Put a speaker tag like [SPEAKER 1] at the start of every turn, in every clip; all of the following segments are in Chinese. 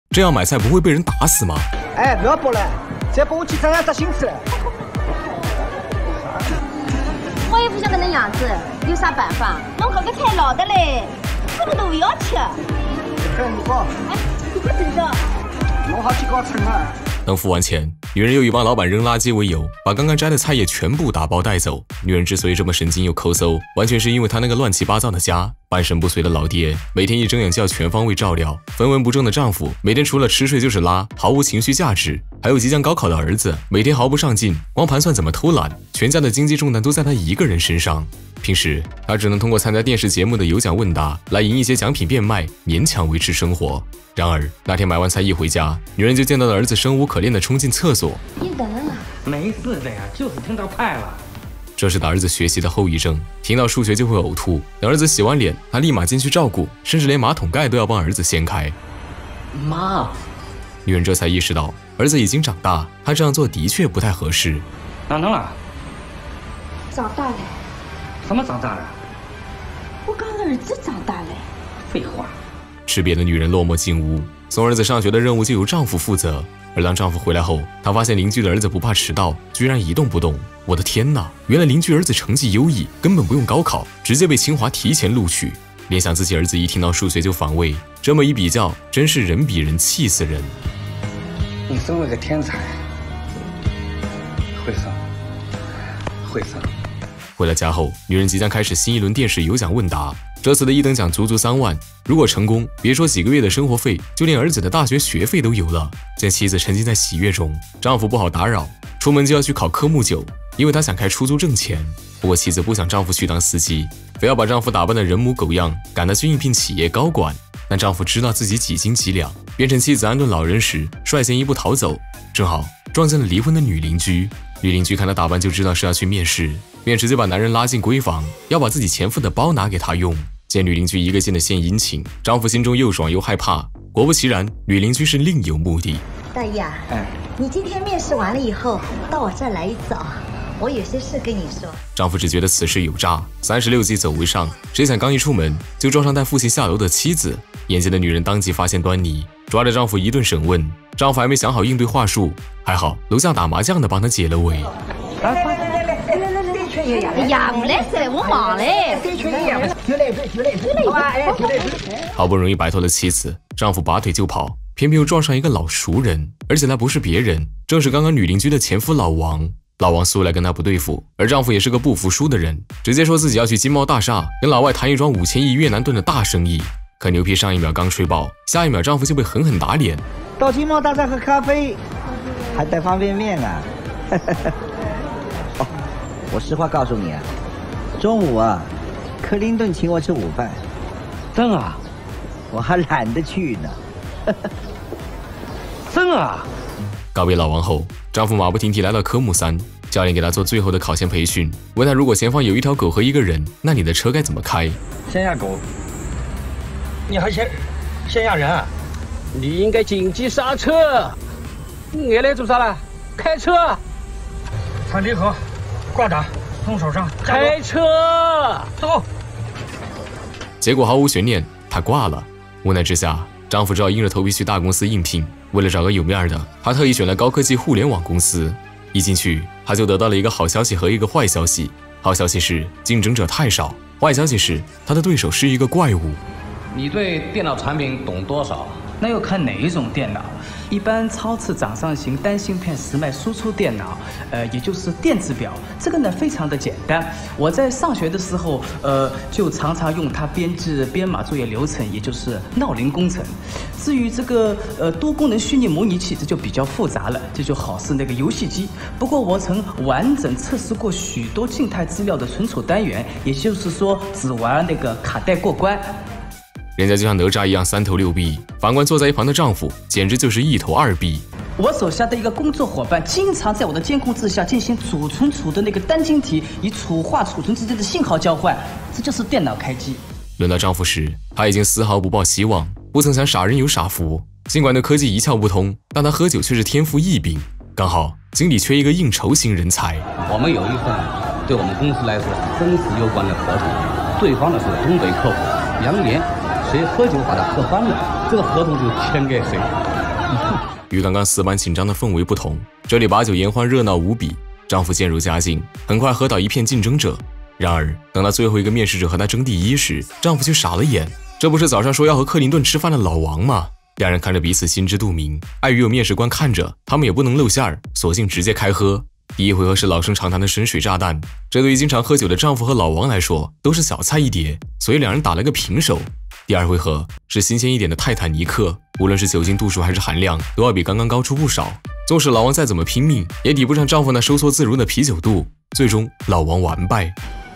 [SPEAKER 1] 这样买菜不会被人打死吗？
[SPEAKER 2] 哎，不要播了，再播我去沾啥心思了。
[SPEAKER 3] 我也不想跟恁样子，有啥办法？弄好个菜老的嘞，什么都不要吃。
[SPEAKER 2] 看你吧，
[SPEAKER 3] 哎，你快等着。
[SPEAKER 2] 弄好几个称了。
[SPEAKER 1] 等付完钱，女人又以帮老板扔垃圾为由，把刚刚摘的菜叶全部打包带走。女人之所以这么神经又抠搜，完全是因为她那个乱七八糟的家。半身不遂的老爹，每天一睁眼就要全方位照料；分文不正的丈夫，每天除了吃睡就是拉，毫无情绪价值；还有即将高考的儿子，每天毫不上进，光盘算怎么偷懒。全家的经济重担都在他一个人身上。平时他只能通过参加电视节目的有奖问答来赢一些奖品变卖，勉强维持生活。然而那天买完菜一回家，女人就见到了儿子生无可恋的冲进厕所。
[SPEAKER 3] 你等等啊，
[SPEAKER 4] 没事的呀，就是听到快了。
[SPEAKER 1] 这是他儿子学习的后遗症，听到数学就会呕吐。等儿子洗完脸，他立马进去照顾，甚至连马桶盖都要帮儿子掀开。
[SPEAKER 4] 妈，
[SPEAKER 1] 女人这才意识到儿子已经长大，他这样做的确不太合适。
[SPEAKER 4] 哪能了？
[SPEAKER 3] 长大了。
[SPEAKER 4] 什么长大了？
[SPEAKER 3] 我刚儿子长大了。
[SPEAKER 4] 废话。
[SPEAKER 1] 吃瘪的女人落寞进屋，送儿子上学的任务就由丈夫负责。而当丈夫回来后，她发现邻居的儿子不怕迟到，居然一动不动。我的天哪！原来邻居儿子成绩优异，根本不用高考，直接被清华提前录取。联想自己儿子一听到数学就反胃，这么一比较，真是人比人气死人。
[SPEAKER 4] 你生了个天才，会生，会生。
[SPEAKER 1] 回到家后，女人即将开始新一轮电视有奖问答。这次的一等奖足足3万，如果成功，别说几个月的生活费，就连儿子的大学学费都有了。见妻子沉浸在喜悦中，丈夫不好打扰，出门就要去考科目9，因为他想开出租挣钱。不过妻子不想丈夫去当司机，非要把丈夫打扮得人模狗样，赶他去应聘企业高管。但丈夫知道自己几斤几两，便趁妻子安顿老人时，率先一步逃走，正好撞见了离婚的女邻居。女邻居看他打扮就知道是要去面试，便直接把男人拉进闺房，要把自己前夫的包拿给他用。见女邻居一个劲的献殷勤，丈夫心中又爽又害怕。果不其然，女邻居是另有目的。
[SPEAKER 3] 大姨啊，你今天面试完了以后，到我这儿来一遭，我有些事跟你说。
[SPEAKER 1] 丈夫只觉得此事有诈，36计走为上，谁想刚一出门就撞上带父亲下楼的妻子。眼尖的女人当即发现端倪，抓着丈夫一顿审问。丈夫还没想好应对话术，还好楼下打麻将的帮他解了围。
[SPEAKER 3] 哎呀，不来噻，我忙嘞。
[SPEAKER 1] 好不容易摆脱了妻子，丈夫拔腿就跑，偏偏又撞上一个老熟人，而且那不是别人，正是刚刚女邻居的前夫老王。老王素来跟他不对付，而丈夫也是个不服输的人，直接说自己要去金茂大厦跟老外谈一桩5000亿越南盾的大生意。可牛皮上一秒刚吹爆，下一秒丈夫就被狠狠打脸。
[SPEAKER 2] 到金茂大厦喝咖啡，还带方便面啊！哦，我实话告诉你啊，中午啊，克林顿请我吃午饭。
[SPEAKER 4] 真啊？
[SPEAKER 2] 我还懒得去呢。
[SPEAKER 4] 真啊？
[SPEAKER 1] 告别老王后，丈夫马不停蹄来到科目3，教练给他做最后的考前培训，问他如果前方有一条狗和一个人，那你的车该怎么开？
[SPEAKER 4] 先压狗，你还先压人啊？你应该紧急刹车。你来做啥了？开车。踩离合，挂档，松手上，开车，走。
[SPEAKER 1] 结果毫无悬念，他挂了。无奈之下，丈夫只好硬着头皮去大公司应聘。为了找个有面的，他特意选了高科技互联网公司。一进去，他就得到了一个好消息和一个坏消息。好消息是竞争者太少，坏消息是他的对手是一个怪物。
[SPEAKER 5] 你对电脑产品懂多少？
[SPEAKER 6] 那要看哪一种电脑。一般超次掌上型单芯片时脉输出电脑，也就是电子表，这个呢非常的简单。我在上学的时候，就常常用它编制编码作业流程，也就是闹铃工程。至于这个多功能虚拟模拟器，这就比较复杂了，这就好似那个游戏机。不过我曾完整测试过许多静态资料的存储单元，也就是说只玩那个卡带过关。
[SPEAKER 1] 人家就像哪吒一样3头6臂，反观坐在一旁的丈夫简直就是1头2臂。
[SPEAKER 6] 我手下的一个工作伙伴经常在我的监控之下进行储存储的那个单晶体与储化储存之间的信号交换，这就是电脑开机。
[SPEAKER 1] 轮到丈夫时，他已经丝毫不抱希望，不曾想傻人有傻福。尽管对科技一窍不通，但他喝酒却是天赋异禀。刚好经理缺一个应酬型人才。
[SPEAKER 5] 我们有一份对我们公司来说是生死攸关的合同，对方呢是东北客户，羊年谁喝酒把他喝翻了，这个合同就签给谁。
[SPEAKER 1] 与刚刚死板紧张的氛围不同，这里把酒言欢，热闹无比。丈夫渐入佳境，很快喝倒一片竞争者。然而，等到最后一个面试者和他争第一时，丈夫却傻了眼。这不是早上说要和克林顿吃饭的老王吗？两人看着彼此心知肚明，碍于有面试官看着，他们也不能露馅儿，索性直接开喝。第一回合是老生常谈的深水炸弹，这对于经常喝酒的丈夫和老王来说都是小菜一碟，所以两人打了个平手。第二回合是新鲜一点的泰坦尼克，无论是酒精度数还是含量，都要比刚刚高出不少。纵使老王再怎么拼命，也抵不上丈夫那收缩自如的啤酒肚。最终，老王完败。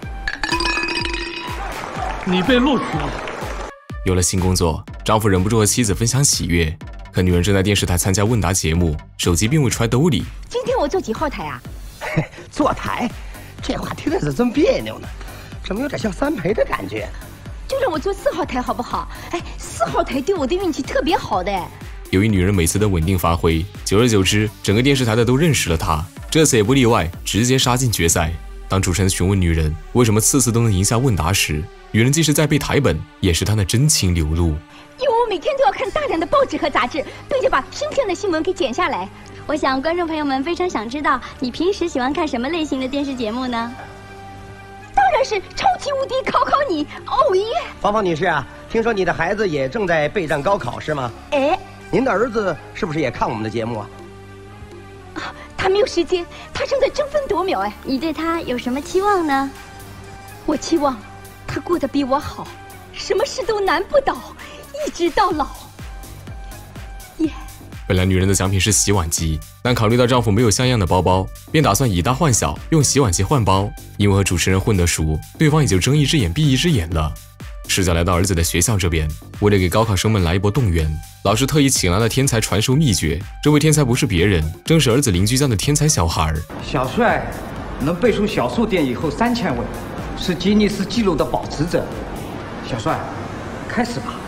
[SPEAKER 4] 你被录取了。
[SPEAKER 1] 有了新工作，丈夫忍不住和妻子分享喜悦。可女人正在电视台参加问答节目，手机并未揣兜里。
[SPEAKER 3] 今天我坐几号台啊？
[SPEAKER 7] 坐台，这话听着是真别扭呢，怎么有点像三陪的感觉？
[SPEAKER 3] 就让我坐4号台好不好？哎，4号台对我的运气特别好的。
[SPEAKER 1] 由于女人每次的稳定发挥，久而久之，整个电视台的都认识了她。这次也不例外，直接杀进决赛。当主持人询问女人为什么次次都能赢下问答时，女人即使在背台本，也是她的真情流露。
[SPEAKER 3] 因为我每天都要看大量的报纸和杂志，并且把新鲜的新闻给剪下来。
[SPEAKER 8] 我想观众朋友们非常想知道，你平时喜欢看什么类型的电视节目呢？
[SPEAKER 3] 当然是超级无敌考考你，哦耶！
[SPEAKER 7] 芳芳女士啊，听说你的孩子也正在备战高考是吗？
[SPEAKER 3] 哎，
[SPEAKER 7] 您的儿子是不是也看我们的节目啊？
[SPEAKER 3] 他没有时间，他正在争分夺秒。哎，
[SPEAKER 8] 你对他有什么期望呢？
[SPEAKER 3] 我期望他过得比我好，什么事都难不倒，一直到老。耶！
[SPEAKER 1] 本来女人的奖品是洗碗机，但考虑到丈夫没有像样的包包，便打算以大换小，用洗碗机换包。因为和主持人混得熟，对方也就睁一只眼闭一只眼了。视角来到儿子的学校这边，为了给高考生们来一波动员，老师特意请来了天才传授秘诀。这位天才不是别人，正是儿子邻居家的天才小孩。
[SPEAKER 6] 小帅能背出小数点以后3000位，是吉尼斯纪录的保持者。小帅，开始吧。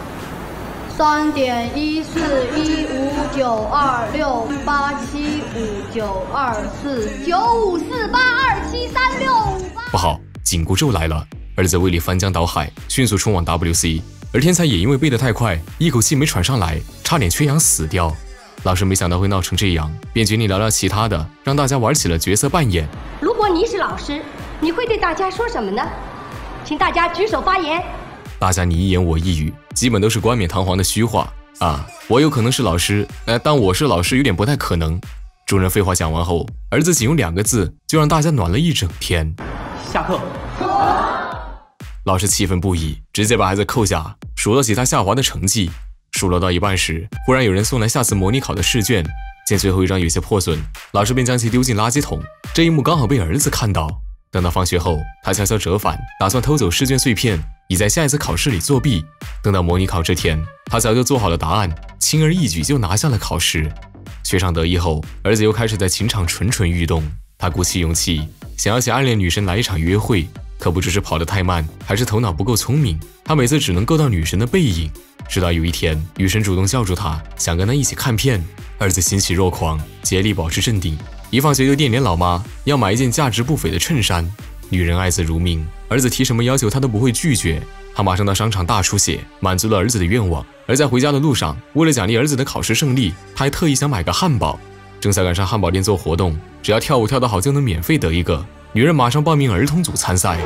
[SPEAKER 3] 3.14159268759249548273275。
[SPEAKER 1] 不好，紧箍咒来了！儿子胃里翻江倒海，迅速冲往 WC， 而天才也因为背得太快，一口气没喘上来，差点缺氧死掉。老师没想到会闹成这样，便决定聊聊其他的，让大家玩起了角色扮演。
[SPEAKER 3] 如果你是老师，你会对大家说什么呢？请大家举手发言。
[SPEAKER 1] 大家你一言我一语，基本都是冠冕堂皇的虚话啊。我有可能是老师，但我是老师有点不太可能。众人废话讲完后，儿子仅用2个字就让大家暖了一整天。
[SPEAKER 6] 下课。
[SPEAKER 1] 老师气愤不已，直接把孩子扣下，数落起他下滑的成绩。数落到一半时，忽然有人送来下次模拟考的试卷，见最后一张有些破损，老师便将其丢进垃圾桶。这一幕刚好被儿子看到。等到放学后，他悄悄折返，打算偷走试卷碎片，以在下一次考试里作弊。等到模拟考这天，他早就做好了答案，轻而易举就拿下了考试。学上得意后，儿子又开始在情场蠢蠢欲动。他鼓起勇气，想要请暗恋女神来一场约会，可不知是跑得太慢，还是头脑不够聪明，他每次只能够到女神的背影。直到有一天，女神主动叫住他，想跟他一起看片。儿子欣喜若狂，竭力保持镇定。一放学就电联老妈，要买一件价值不菲的衬衫。女人爱子如命，儿子提什么要求他都不会拒绝。他马上到商场大出血，满足了儿子的愿望。而在回家的路上，为了奖励儿子的考试胜利，他还特意想买个汉堡。正在赶上汉堡店做活动，只要跳舞跳得好就能免费得一个。女人马上报名儿童组参赛。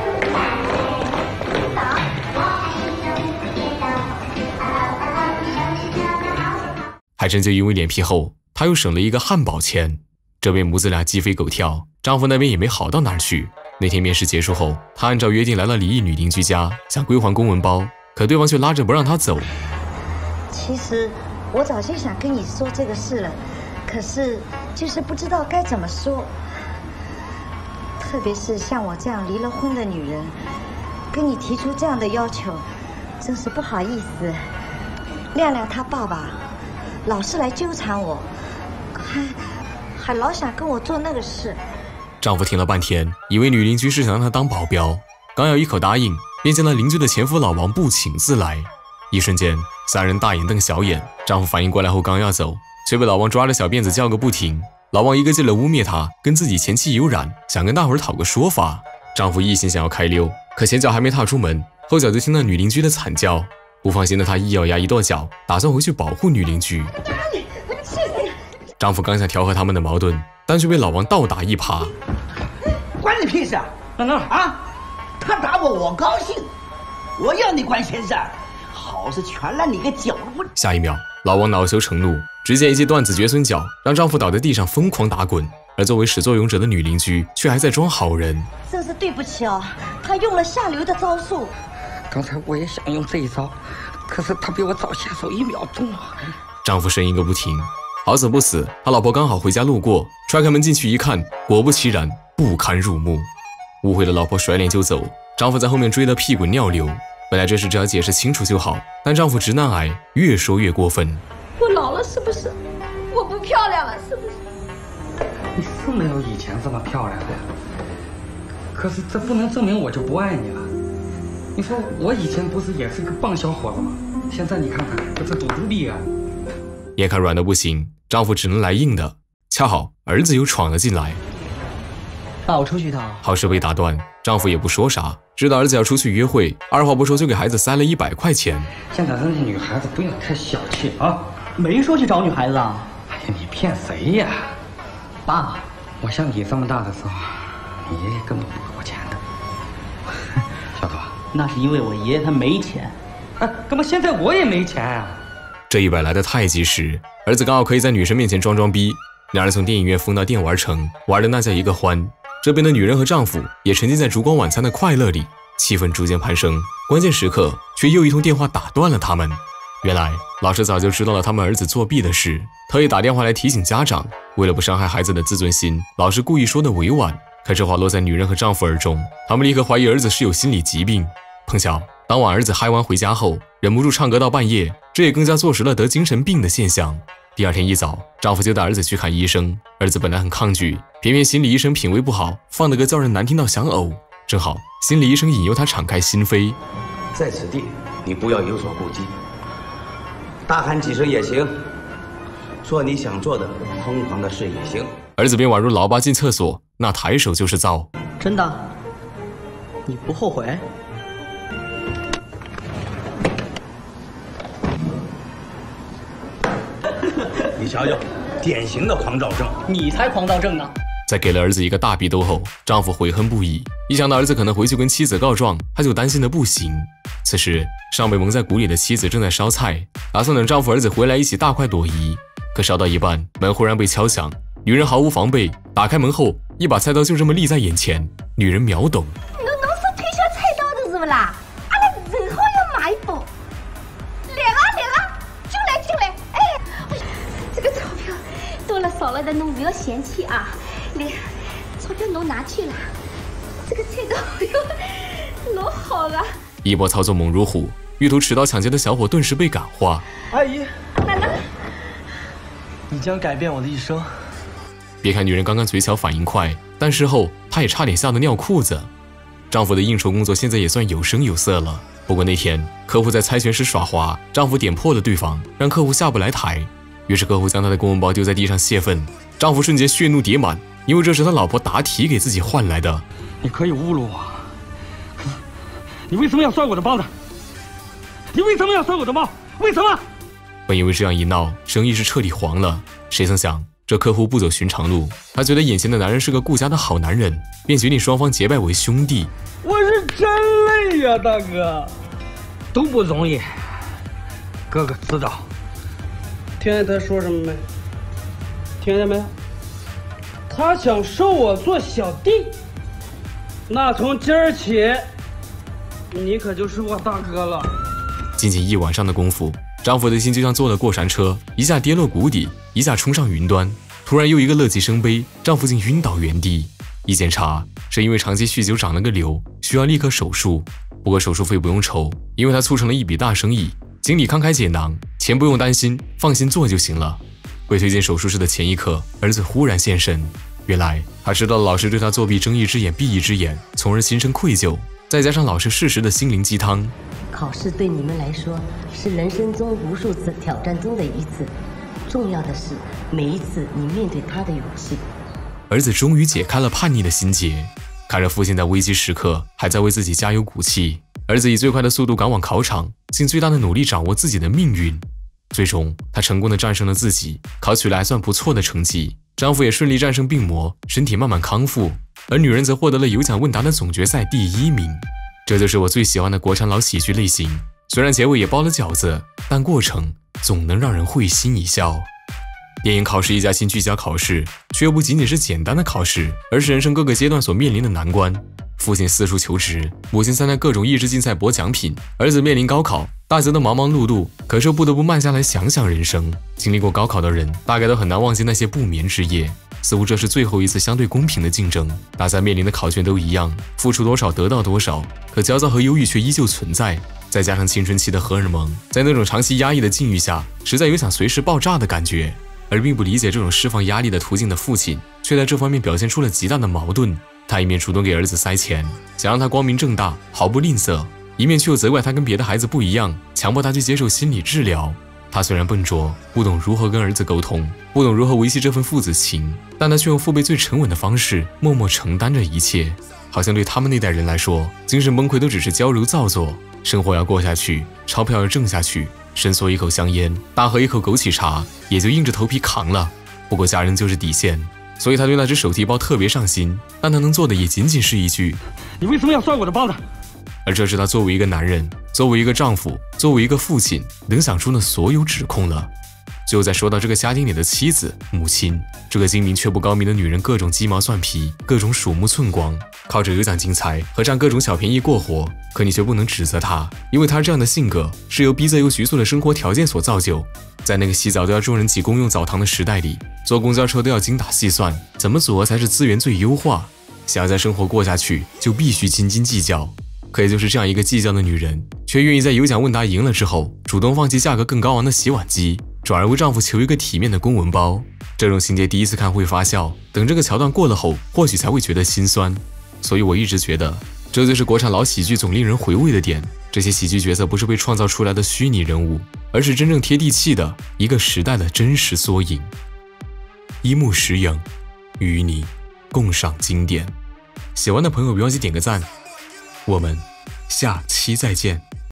[SPEAKER 1] 还真就因为脸皮厚，他又省了一个汉堡钱。这边母子俩鸡飞狗跳，丈夫那边也没好到哪儿去。那天面试结束后，他按照约定来了离异女邻居家，想归还公文包，可对方却拉着不让他走。
[SPEAKER 9] 其实我早就想跟你说这个事了，可是就是不知道该怎么说。特别是像我这样离了婚的女人，跟你提出这样的要求，真是不好意思。亮亮他爸爸老是来纠缠我，还老想跟我做那个事。
[SPEAKER 1] 丈夫听了半天，以为女邻居是想让他当保镖，刚要一口答应，便见了邻居的前夫老王不请自来。一瞬间，3人大眼瞪小眼。丈夫反应过来后刚要走，却被老王抓着小辫子叫个不停。老王一个劲地污蔑他跟自己前妻有染，想跟大伙儿讨个说法。丈夫一心想要开溜，可前脚还没踏出门，后脚就听到女邻居的惨叫。不放心的他一咬牙一跺脚，打算回去保护女邻居。 丈夫刚想调和他们的矛盾，但却被老王倒打一耙。
[SPEAKER 2] 关你屁事啊！啊，他打我，我高兴，我要你管闲事，好事全赖你个搅和。
[SPEAKER 1] 下一秒，老王恼羞成怒，直接一记断子绝孙脚，让丈夫倒在地上疯狂打滚。而作为始作俑者的女邻居却还在装好人。
[SPEAKER 9] 真是对不起哦，他用了下流的招数。
[SPEAKER 7] 刚才我也想用这一招，可是他比我早下手1秒钟啊！
[SPEAKER 1] 丈夫呻吟个不停，好死不死，他老婆刚好回家路过，踹开门进去一看，果不其然，不堪入目。误会的老婆甩脸就走，丈夫在后面追得屁滚尿流。本来这事只要解释清楚就好，但丈夫直男癌越说越过分。
[SPEAKER 3] 我老了是不是？我不漂亮了是不是？
[SPEAKER 7] 你是没有以前这么漂亮的，可是这不能证明我就不爱你了。你说我以前不是也是个棒小伙子吗？现在你看看我这肚子里啊！
[SPEAKER 1] 眼看软的不行，丈夫只能来硬的。恰好儿子又闯了进来。
[SPEAKER 6] 爸，我出去一趟。
[SPEAKER 1] 好事被打断，丈夫也不说啥，知道儿子要出去约会，二话不说就给孩子塞了100块钱。
[SPEAKER 7] 现在人家女孩子不要太小气啊！
[SPEAKER 6] 没说去找女孩子啊！
[SPEAKER 7] 哎呀，你骗谁呀？
[SPEAKER 6] 爸，
[SPEAKER 7] 我像你这么大的时候，你爷爷根本不给我钱的。小头，
[SPEAKER 6] 那是因为我爷爷他没钱。
[SPEAKER 7] 哎，怎么现在我也没钱啊？
[SPEAKER 1] 这100来得太及时，儿子刚好可以在女生面前装装逼。两人从电影院疯到电玩城，玩的那叫一个欢。这边的女人和丈夫也沉浸在烛光晚餐的快乐里，气氛逐渐攀升。关键时刻，却又一通电话打断了他们。原来老师早就知道了他们儿子作弊的事，特意打电话来提醒家长。为了不伤害孩子的自尊心，老师故意说的委婉，可这话落在女人和丈夫耳中，他们立刻怀疑儿子是有心理疾病。碰巧当晚儿子嗨完回家后，忍不住唱歌到半夜，这也更加坐实了得精神病的现象。第二天一早，丈夫就带儿子去看医生。儿子本来很抗拒，偏偏心理医生品味不好，放的歌叫人难听到想呕。正好心理医生引诱他敞开心扉，
[SPEAKER 5] 在此地你不要有所顾忌，大喊几声也行，做你想做的疯狂的事也行。
[SPEAKER 1] 儿子便宛如老爸进厕所，那抬手就是造。
[SPEAKER 6] 真的？你不后悔？
[SPEAKER 5] 你瞧瞧，典型的狂躁症。
[SPEAKER 6] 你才狂躁症呢！
[SPEAKER 1] 在给了儿子一个大逼兜后，丈夫悔恨不已。一想到儿子可能回去跟妻子告状，他就担心的不行。此时，尚被蒙在鼓里的妻子正在烧菜，打算等丈夫儿子回来一起大快朵颐。可烧到一半，门忽然被敲响，女人毫无防备，打开门后，一把菜刀就这么立在眼前。女人秒懂。
[SPEAKER 3] 侬是推销菜刀的是不啦？阿拉正好要买一把。来啊，进来！哎，这个钞票多了少了的，侬不要嫌弃啊。来，钞票侬拿去了。这个菜刀哟，老好了。
[SPEAKER 1] 一波操作猛如虎，欲图持刀抢劫的小伙顿时被感化。
[SPEAKER 6] 阿姨，
[SPEAKER 3] 来，
[SPEAKER 6] 你将改变我的一生。
[SPEAKER 1] 别看女人刚刚嘴巧反应快，但事后她也差点吓得尿裤子。丈夫的应酬工作现在也算有声有色了。不过那天客户在猜拳时耍滑，丈夫点破了对方，让客户下不来台。于是客户将他的公文包丢在地上泄愤，丈夫瞬间血怒叠满，因为这是他老婆答题给自己换来的。
[SPEAKER 7] 你可以侮辱我，你为什么要摔我的包呢？你为什么要摔我的包？为什么？
[SPEAKER 1] 本以为这样一闹，生意是彻底黄了，谁曾想这客户不走寻常路，他觉得眼前的男人是个顾家的好男人，便决定双方结拜为兄弟。
[SPEAKER 4] 我是真累呀，大哥，
[SPEAKER 7] 都不容易。哥哥知道。
[SPEAKER 4] 听见他说什么没？听见没？他想收我做小弟，那从今儿起，你可就是我大哥了。
[SPEAKER 1] 仅仅一晚上的功夫，丈夫的心就像坐了过山车，一下跌落谷底，一下冲上云端。突然又一个乐极生悲，丈夫竟晕倒原地。一检查，是因为长期酗酒长了个瘤，需要立刻手术。不过手术费不用愁，因为他促成了一笔大生意，经理慷慨解囊，钱不用担心，放心做就行了。被推进手术室的前一刻，儿子忽然现身。原来他知道了老师对他作弊睁一只眼闭一只眼，从而心生愧疚，再加上老师适时的心灵鸡汤。
[SPEAKER 10] 考试对你们来说是人生中无数次挑战中的一次，重要的是每一次你面对它的勇气。
[SPEAKER 1] 儿子终于解开了叛逆的心结，看着父亲在危机时刻还在为自己加油鼓气，儿子以最快的速度赶往考场，尽最大的努力掌握自己的命运。 最终，她成功的战胜了自己，考取了还算不错的成绩。丈夫也顺利战胜病魔，身体慢慢康复，而女人则获得了有奖问答的总决赛第1名。这就是我最喜欢的国产老喜剧类型。虽然结尾也包了饺子，但过程总能让人会心一笑。电影《考试一家亲》聚焦考试，却又不仅仅是简单的考试，而是人生各个阶段所面临的难关。父亲四处求职，母亲参加各种益智竞赛博奖品，儿子面临高考，大家都忙忙碌碌，可是又不得不慢下来想想人生。经历过高考的人，大概都很难忘记那些不眠之夜。似乎这是最后一次相对公平的竞争，大家面临的考卷都一样，付出多少得到多少，可焦躁和忧郁却依旧存在。再加上青春期的荷尔蒙，在那种长期压抑的境遇下，实在有想随时爆炸的感觉。而并不理解这种释放压力的途径的父亲，却在这方面表现出了极大的矛盾。他一面主动给儿子塞钱，想让他光明正大，毫不吝啬，一面却又责怪他跟别的孩子不一样，强迫他去接受心理治疗。他虽然笨拙，不懂如何跟儿子沟通，不懂如何维系这份父子情，但他却用父辈最沉稳的方式，默默承担着一切。好像对他们那代人来说，精神崩溃都只是娇柔造作，生活要过下去，钞票要挣下去，深嗦一口香烟，大喝一口枸杞茶，也就硬着头皮扛了。不过家人就是底线，所以他对那只手提包特别上心，但他能做的也仅仅是一句：“
[SPEAKER 7] 你为什么要摔我的包呢？”
[SPEAKER 1] 而这是他作为一个男人，作为一个丈夫，作为一个父亲，能想出的所有指控了。就在说到这个家庭里的妻子、母亲，这个精明却不高明的女人，各种鸡毛蒜皮，各种鼠目寸光，靠着有奖竞猜和占各种小便宜过活。可你却不能指责她，因为她这样的性格是由逼仄又局促的生活条件所造就。在那个洗澡都要众人挤公用澡堂的时代里，坐公交车都要精打细算，怎么组合才是资源最优化？想要在生活过下去，就必须斤斤计较。可也就是这样一个计较的女人，却愿意在有奖问答赢了之后，主动放弃价格更高昂的洗碗机，转而为丈夫求一个体面的公文包。这种情节第一次看会发笑，等这个桥段过了后，或许才会觉得心酸。所以我一直觉得，这就是国产老喜剧总令人回味的点。这些喜剧角色不是被创造出来的虚拟人物，而是真正贴地气的一个时代的真实缩影。一目十影，与你共赏经典。喜欢的朋友别忘记点个赞，我们下期再见。